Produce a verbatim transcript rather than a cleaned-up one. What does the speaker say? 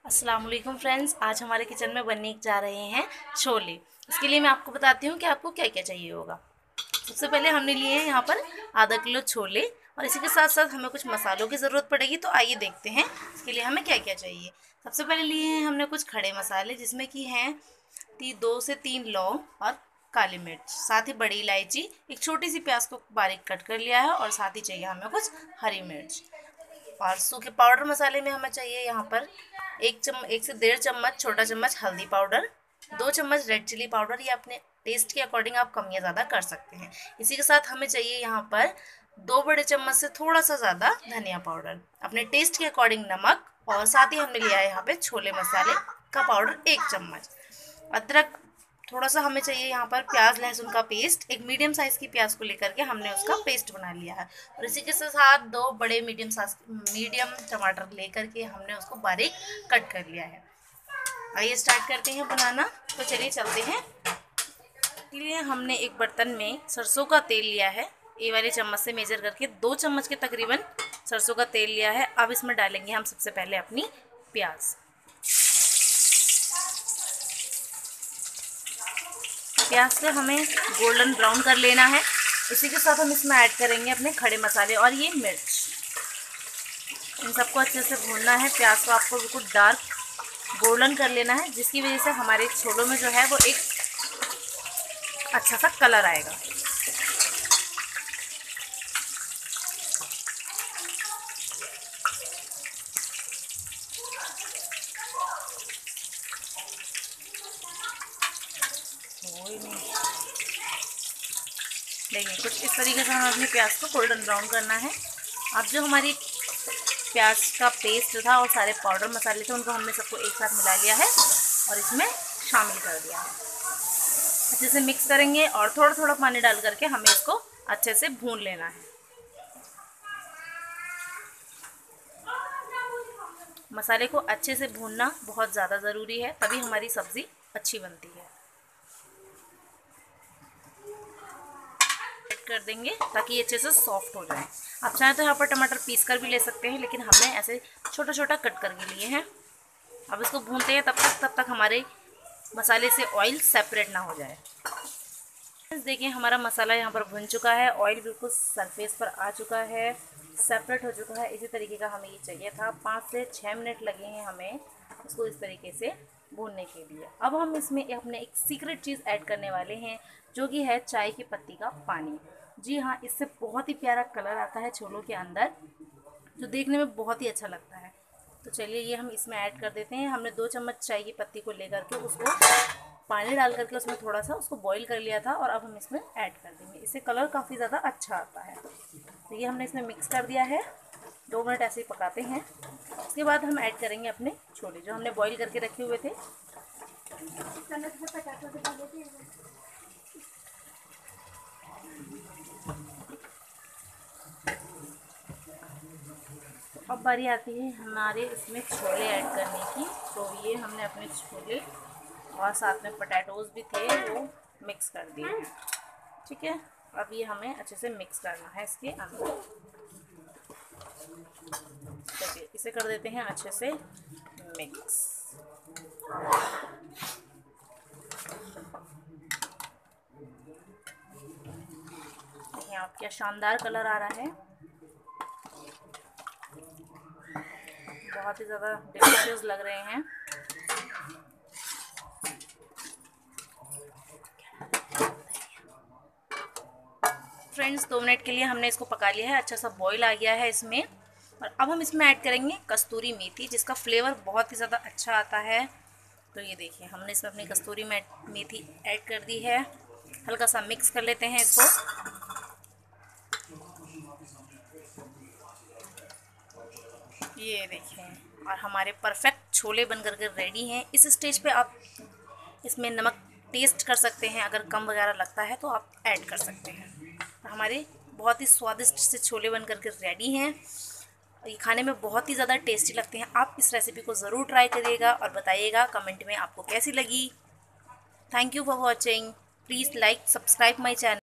अस्सलाम वालेकुम फ्रेंड्स, आज हमारे किचन में बनने जा रहे हैं छोले। इसके लिए मैं आपको बताती हूँ कि आपको क्या क्या चाहिए होगा। सबसे पहले हमने लिए हैं यहाँ पर आधा किलो छोले और इसी के साथ साथ हमें कुछ मसालों की ज़रूरत पड़ेगी। तो आइए देखते हैं इसके लिए हमें क्या क्या चाहिए। सबसे पहले लिए हैं हमने कुछ खड़े मसाले, जिसमें कि हैं ती दो से तीन लौंग और काली मिर्च, साथ ही बड़ी इलायची, एक छोटी सी प्याज को बारीक कट कर लिया है और साथ ही चाहिए हमें कुछ हरी मिर्च। और सूखे पाउडर मसाले में हमें चाहिए यहाँ पर एक चम एक से डेढ़ चम्मच छोटा चम्मच हल्दी पाउडर, दो चम्मच रेड चिली पाउडर, या अपने टेस्ट के अकॉर्डिंग आप कम या ज़्यादा कर सकते हैं। इसी के साथ हमें चाहिए यहाँ पर दो बड़े चम्मच से थोड़ा सा ज़्यादा धनिया पाउडर, अपने टेस्ट के अकॉर्डिंग नमक, और साथ ही हमने लिया है यहाँ पे छोले मसाले का पाउडर एक चम्मच। अदरक थोड़ा सा हमें चाहिए यहाँ पर, प्याज लहसुन का पेस्ट, एक मीडियम साइज़ की प्याज को लेकर के हमने उसका पेस्ट बना लिया है। और इसी के साथ दो बड़े मीडियम साइज मीडियम टमाटर लेकर के हमने उसको बारीक कट कर लिया है। आइए स्टार्ट करते हैं बनाना। तो चलिए चलते हैं। इसके लिए हमने एक बर्तन में सरसों का तेल लिया है, ये वाले चम्मच से मेजर करके दो चम्मच के तकरीबन सरसों का तेल लिया है। अब इसमें डालेंगे हम सबसे पहले अपनी प्याज। प्याज से हमें गोल्डन ब्राउन कर लेना है। इसी के साथ हम इसमें ऐड करेंगे अपने खड़े मसाले और ये मिर्च। इन सबको अच्छे से भूनना है। प्याज को आपको बिल्कुल डार्क गोल्डन कर लेना है, जिसकी वजह से हमारे छोलों में जो है वो एक अच्छा सा कलर आएगा। देखिए कुछ इस तरीके से हमें अपनी प्याज को गोल्डन ब्राउन करना है। अब जो हमारी प्याज का पेस्ट था और सारे पाउडर मसाले थे, उनको हमने सबको एक साथ मिला लिया है और इसमें शामिल कर दिया है। अच्छे से मिक्स करेंगे और थोड़ा थोड़ा पानी डाल करके हमें इसको अच्छे से भून लेना है। मसाले को अच्छे से भूनना बहुत ज़्यादा ज़रूरी है, तभी हमारी सब्ज़ी अच्छी बनती है। कर देंगे ताकि ये अच्छे से सॉफ्ट हो जाए। आप चाहें तो यहाँ पर टमाटर पीस कर भी ले सकते हैं, लेकिन हमने ऐसे छोटा छोटा कट करके लिए हैं। अब इसको भूनते हैं तब तक तब तक हमारे मसाले से ऑयल सेपरेट ना हो जाए। देखिए हमारा मसाला यहाँ पर भुन चुका है, ऑयल बिल्कुल सरफेस पर आ चुका है, सेपरेट हो चुका है। इसी तरीके का हमें ये चाहिए था। पाँच से छः मिनट लगे हैं हमें इसको इस तरीके से भूनने के लिए। अब हम इसमें अपने एक सीक्रेट चीज़ ऐड करने वाले हैं, जो कि है चाय की पत्ती का पानी। जी हाँ, इससे बहुत ही प्यारा कलर आता है छोलों के अंदर, जो देखने में बहुत ही अच्छा लगता है। तो चलिए ये हम इसमें ऐड कर देते हैं। हमने दो चम्मच चाय की पत्ती को लेकर के उसको पानी डाल करके उसमें थोड़ा सा उसको बॉईल कर लिया था, और अब हम इसमें ऐड कर देंगे। इससे कलर काफ़ी ज़्यादा अच्छा आता है। तो ये हमने इसमें मिक्स कर दिया है। दो मिनट ऐसे ही पकाते हैं। उसके बाद हम ऐड करेंगे अपने छोले जो हमने बॉईल करके रखे हुए थे। अब बारी आती है हमारे इसमें छोले ऐड करने की। तो ये हमने अपने छोले और साथ में पोटैटोज़ भी थे वो मिक्स कर दिए हैं। ठीक है, अब ये हमें अच्छे से मिक्स करना है इसके अंदर। देखिए इसे कर देते हैं अच्छे से मिक्स। देखिए आप क्या शानदार कलर आ रहा है, बहुत ही ज़्यादा डिलीशियस लग रहे हैं। फ्रेंड्स दो मिनट के लिए हमने इसको पका लिया है, अच्छा सा बॉईल आ गया है इसमें। और अब हम इसमें ऐड करेंगे कस्तूरी मेथी, जिसका फ्लेवर बहुत ही ज़्यादा अच्छा आता है। तो ये देखिए हमने इसमें अपनी कस्तूरी मेथी ऐड कर दी है। हल्का सा मिक्स कर लेते हैं इसको। ये देखिए और हमारे परफेक्ट छोले बन कर के रेडी हैं। इस स्टेज पे आप इसमें नमक टेस्ट कर सकते हैं, अगर कम वगैरह लगता है तो आप ऐड कर सकते हैं। हमारे बहुत ही स्वादिष्ट से छोले बन कर के रेडी हैं। ये खाने में बहुत ही ज़्यादा टेस्टी लगते हैं। आप इस रेसिपी को ज़रूर ट्राई करिएगा और बताइएगा कमेंट में आपको कैसी लगी। Thank you for watching. Please like subscribe my channel.